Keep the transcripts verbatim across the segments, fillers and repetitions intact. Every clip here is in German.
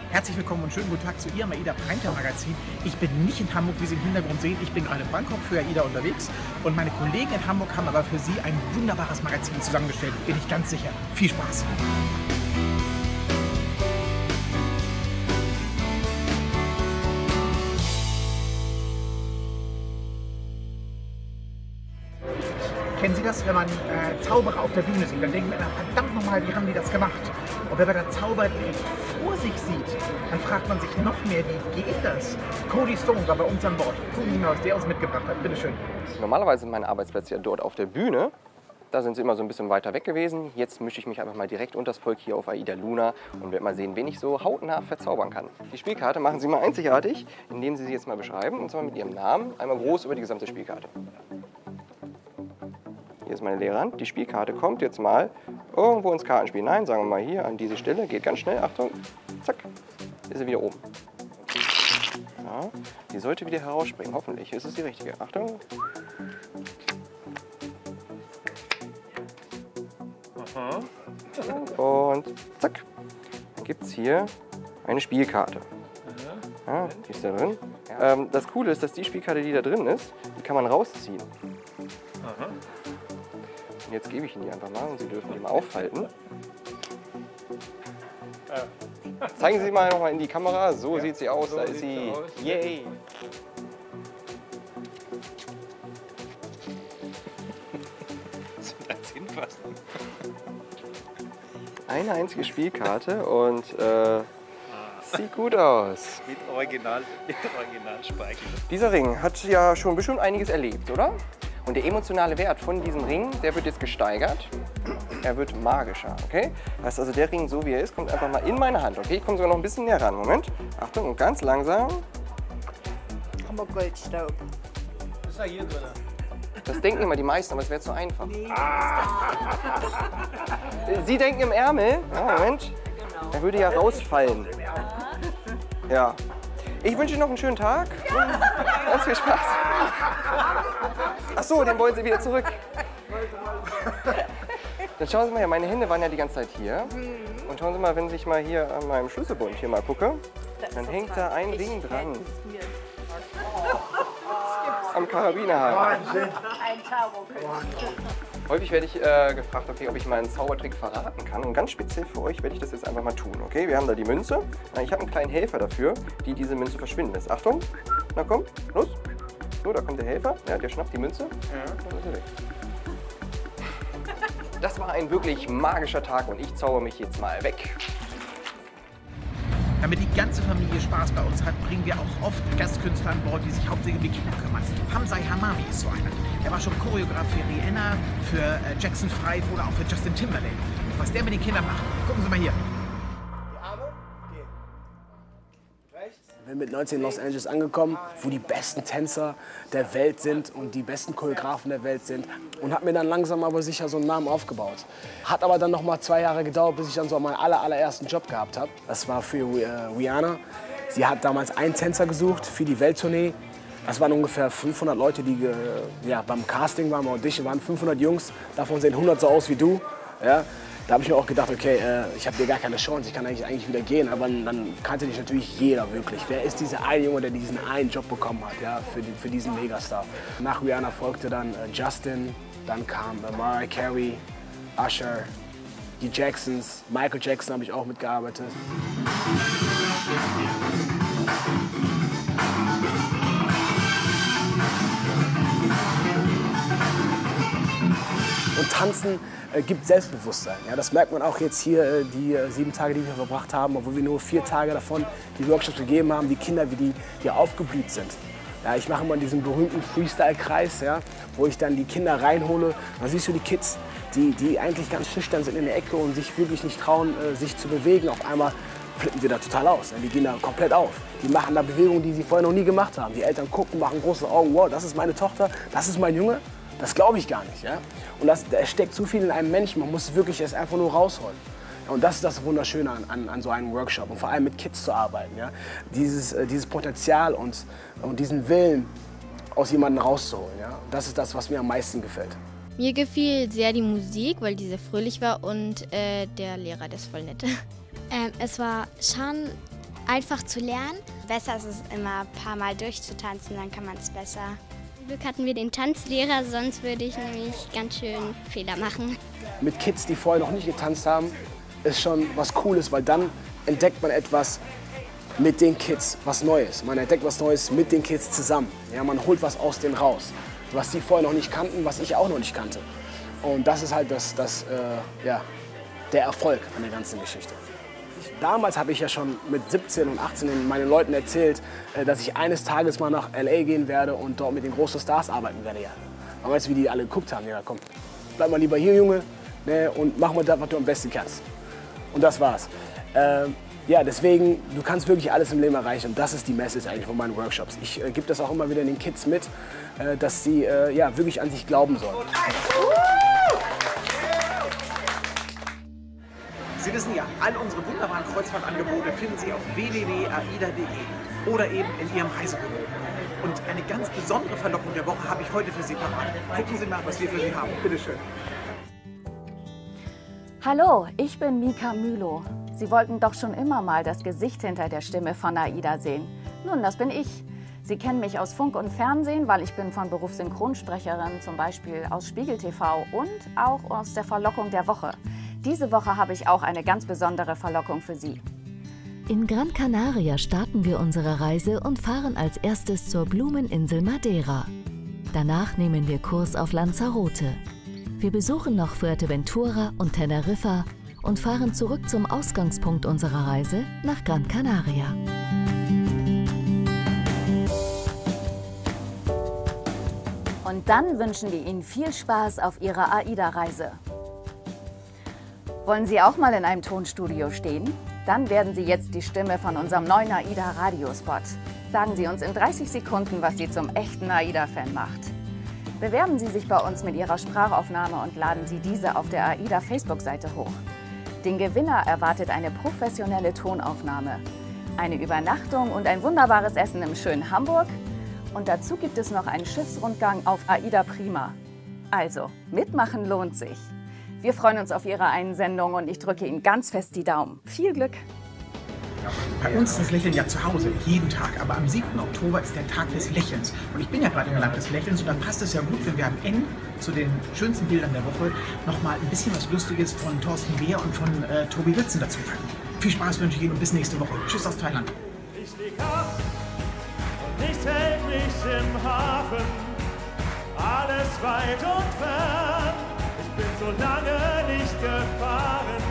Herzlich willkommen und schönen guten Tag zu Ihrem AIDA Primetime Magazin. Ich bin nicht in Hamburg, wie Sie im Hintergrund sehen. Ich bin gerade in Bangkok für AIDA unterwegs. Und meine Kollegen in Hamburg haben aber für Sie ein wunderbares Magazin zusammengestellt. Bin ich ganz sicher. Viel Spaß! Kennen Sie das, wenn man äh, Zauberer auf der Bühne sieht? Dann denkt man, verdammt nochmal, wie haben die das gemacht? Und wenn man dann Zauberlicht vor sich sieht, dann fragt man sich noch mehr, wie geht das? Cody Stone war bei uns an Bord. Gucken Sie mal, was der uns mitgebracht hat. Bitte schön. Normalerweise sind meine Arbeitsplätze ja dort auf der Bühne. Da sind sie immer so ein bisschen weiter weg gewesen. Jetzt mische ich mich einfach mal direkt unter das Volk hier auf AIDA Luna und werde mal sehen, wen ich so hautnah verzaubern kann. Die Spielkarte machen Sie mal einzigartig, indem Sie sie jetzt mal beschreiben, und zwar mit Ihrem Namen, einmal groß über die gesamte Spielkarte. Hier ist meine leere Hand. Die Spielkarte kommt jetzt mal irgendwo ins Kartenspiel hinein, sagen wir mal hier an diese Stelle. Geht ganz schnell, Achtung, zack, ist sie wieder oben. Ja, die sollte wieder herausspringen, hoffentlich ist es die richtige. Achtung. Und zack, dann gibt es hier eine Spielkarte. Ja, die ist da drin. Ähm, das Coole ist, dass die Spielkarte, die da drin ist, die kann man rausziehen. Und jetzt gebe ich Ihnen die einfach mal und Sie dürfen die mal aufhalten. Zeigen Sie mal noch mal in die Kamera. So ja, sieht sie aus. So da ist sie. Yay! Eine einzige Spielkarte und äh, sieht gut aus. Mit Original, mit Originalspeichel. Dieser Ring hat ja schon bestimmt einiges erlebt, oder? Und der emotionale Wert von diesem Ring, der wird jetzt gesteigert. Er wird magischer, okay? Das heißt also, der Ring, so wie er ist, kommt einfach mal in meine Hand, okay? Ich komme sogar noch ein bisschen näher ran. Moment. Achtung, und ganz langsam. Hamburg Goldstaub. Das ist ja hier drin. Das denken immer die meisten, aber es wäre zu einfach. Nee. Sie denken im Ärmel. Ja, Moment. Er würde ja rausfallen. Ja. Ich wünsche Ihnen noch einen schönen Tag. Ganz viel Spaß. Ach so, den wollen Sie wieder zurück. Dann schauen Sie mal her, meine Hände waren ja die ganze Zeit hier. Und schauen Sie mal, wenn ich mal hier an meinem Schlüsselbund hier mal gucke, dann hängt da ein Ring dran. Am Karabinerhaken. Häufig werde ich äh, gefragt, okay, ob ich mal einen Zaubertrick verraten kann. Und ganz speziell für euch werde ich das jetzt einfach mal tun. Okay, wir haben da die Münze. Ich habe einen kleinen Helfer dafür, die diese Münze verschwinden lässt. Achtung, na komm, los. So, da kommt der Helfer. Ja, der schnappt die Münze. Ja, dann ist er weg. Das war ein wirklich magischer Tag und ich zauber mich jetzt mal weg. Damit die ganze Familie Spaß bei uns hat, bringen wir auch oft Gastkünstler an Bord, die sich hauptsächlich um die Kinder kümmern. Hamzai Hamami ist so einer. Er war schon Choreograf für Rihanna, für äh, Jackson Five oder auch für Justin Timberlake. Und was der mit den Kindern macht, gucken Sie mal hier. Die Arme, gehen. Rechts. Ich bin mit neunzehn in Los Angeles angekommen, wo die besten Tänzer der Welt sind und die besten Choreografen der Welt sind. Und habe mir dann langsam aber sicher so einen Namen aufgebaut. Hat aber dann noch mal zwei Jahre gedauert, bis ich dann so meinen aller, allerersten Job gehabt habe. Das war für äh, Rihanna. Sie hat damals einen Tänzer gesucht für die Welttournee. Das waren ungefähr fünfhundert Leute, die äh, ja, beim Casting waren, beim Audition waren fünfhundert Jungs. Davon sehen hundert so aus wie du. Ja? Da habe ich mir auch gedacht, okay, äh, ich habe hier gar keine Chance, ich kann eigentlich, eigentlich wieder gehen. Aber dann kannte dich natürlich jeder wirklich. Wer ist dieser eine Junge, der diesen einen Job bekommen hat, ja, für, die, für diesen Megastar? Nach Rihanna folgte dann äh, Justin, dann kam äh, Mariah Carey, Usher, die Jacksons, Michael Jackson habe ich auch mitgearbeitet. Und Tanzen äh, gibt Selbstbewusstsein. Ja, das merkt man auch jetzt hier, äh, die äh, sieben Tage, die wir verbracht haben, obwohl wir nur vier Tage davon die Workshops gegeben haben, die Kinder, wie die hier aufgeblüht sind. Ja, ich mache immer diesen berühmten Freestyle-Kreis, ja, wo ich dann die Kinder reinhole. Da siehst du die Kids, die, die eigentlich ganz schüchtern sind in der Ecke und sich wirklich nicht trauen, äh, sich zu bewegen. Auf einmal flippen sie da total aus. Ja, die gehen da komplett auf. Die machen da Bewegungen, die sie vorher noch nie gemacht haben. Die Eltern gucken, machen große Augen. Wow, das ist meine Tochter, das ist mein Junge. Das glaube ich gar nicht. Ja? Und das, da steckt zu viel in einem Menschen. Man muss wirklich es einfach nur rausholen. Und das ist das Wunderschöne an, an, an so einem Workshop und vor allem mit Kids zu arbeiten. Ja? Dieses, äh, dieses Potenzial und, und diesen Willen aus jemandem rauszuholen. Ja? Das ist das, was mir am meisten gefällt. Mir gefiel sehr die Musik, weil die sehr fröhlich war und äh, der Lehrer, der ist voll nett. Ähm, es war schon einfach zu lernen. Besser ist es immer ein paar Mal durchzutanzen, dann kann man es besser. Zum Glück hatten wir den Tanzlehrer, sonst würde ich nämlich ganz schön Fehler machen. Mit Kids, die vorher noch nicht getanzt haben, ist schon was Cooles, weil dann entdeckt man etwas mit den Kids, was Neues. Man entdeckt was Neues mit den Kids zusammen. Ja, man holt was aus denen raus, was die vorher noch nicht kannten, was ich auch noch nicht kannte. Und das ist halt das, das, äh, ja, der Erfolg an der ganzen Geschichte. Damals habe ich ja schon mit siebzehn und achtzehn meinen Leuten erzählt, äh, dass ich eines Tages mal nach L A gehen werde und dort mit den großen Stars arbeiten werde. Ja. Aber weißt du, wie die alle geguckt haben? Ja, komm, bleib mal lieber hier, Junge, ne, und mach mal das, was du am besten kannst. Und das war's. Ähm, ja, deswegen, du kannst wirklich alles im Leben erreichen und das ist die Message eigentlich von meinen Workshops. Ich äh, gebe das auch immer wieder den Kids mit, äh, dass sie äh, ja, wirklich an sich glauben sollen. Sie wissen ja, all unsere wunderbaren Kreuzfahrtangebote finden Sie auf w w w punkt aida punkt de oder eben in Ihrem Reisebüro. Und eine ganz besondere Verlockung der Woche habe ich heute für Sie parat. Gucken Sie mal, was wir für Sie haben. Bitte schön. Hallo, ich bin Mika Mülow. Sie wollten doch schon immer mal das Gesicht hinter der Stimme von Aida sehen. Nun, das bin ich. Sie kennen mich aus Funk und Fernsehen, weil ich bin von Beruf Synchronsprecherin, zum Beispiel aus Spiegel T V und auch aus der Verlockung der Woche. Diese Woche habe ich auch eine ganz besondere Verlockung für Sie. In Gran Canaria starten wir unsere Reise und fahren als erstes zur Blumeninsel Madeira. Danach nehmen wir Kurs auf Lanzarote. Wir besuchen noch Fuerteventura und Teneriffa und fahren zurück zum Ausgangspunkt unserer Reise nach Gran Canaria. Und dann wünschen wir Ihnen viel Spaß auf Ihrer Aida-Reise. Wollen Sie auch mal in einem Tonstudio stehen? Dann werden Sie jetzt die Stimme von unserem neuen Aida-Radiospot. Sagen Sie uns in dreißig Sekunden, was Sie zum echten Aida-Fan macht. Bewerben Sie sich bei uns mit Ihrer Sprachaufnahme und laden Sie diese auf der Aida-Facebook-Seite hoch. Den Gewinner erwartet eine professionelle Tonaufnahme, eine Übernachtung und ein wunderbares Essen im schönen Hamburg. Und dazu gibt es noch einen Schiffsrundgang auf Aida Prima. Also, mitmachen lohnt sich. Wir freuen uns auf Ihre Einsendung und ich drücke Ihnen ganz fest die Daumen. Viel Glück! Bei uns ist das Lächeln ja zu Hause, jeden Tag. Aber am siebten Oktober ist der Tag des Lächelns. Und ich bin ja gerade im Land des Lächelns und dann passt es ja gut, wenn wir am Ende zu den schönsten Bildern der Woche noch mal ein bisschen was Lustiges von Thorsten Beer und von äh, Tobi Witzen dazu packen. Viel Spaß wünsche ich Ihnen und bis nächste Woche. Tschüss aus Thailand. Ich leg ab und nichts hält mich im Hafen. Alles weit und fern. Ich bin so lange nicht gefahren.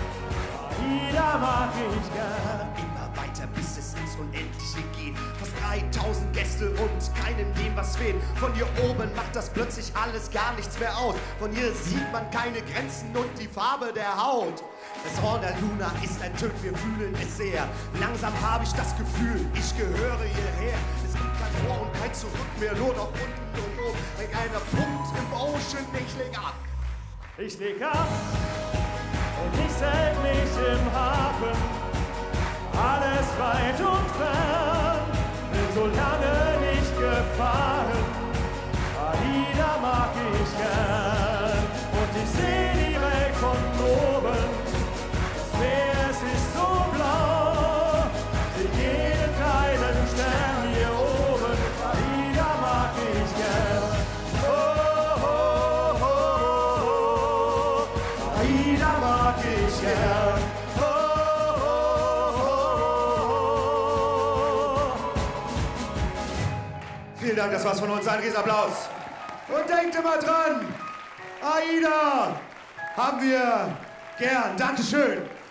Aida mag ich gern. Immer weiter, bis es ins Unendliche geht. Fast dreitausend Gäste und keinem dem was fehlt. Von hier oben macht das plötzlich alles gar nichts mehr aus. Von hier sieht man keine Grenzen und die Farbe der Haut. Das Horn der Luna ist ein Typ, wir fühlen es sehr. Langsam habe ich das Gefühl, ich gehöre hierher. Es gibt kein Vor und kein Zurück mehr, nur noch unten und oben. Ein kleiner Punkt im Ocean, ich leg ab. Ich leg ab und nichts hält mich im Hafen. Alles weit und fern, bin so lange nicht gefahren. Aida mag ich gern und ich seh die Welt von oben. Das Meer, es ist so blau, seh jeden kleinen Stern hier oben. Aida mag ich gern. Oh, oh, oh, oh. Aida mag ich gern. Oh, oh, oh, oh. Vielen Dank, das war's von uns. Ein Riesenapplaus. Und denkt immer dran, Aida haben wir gern. Dankeschön.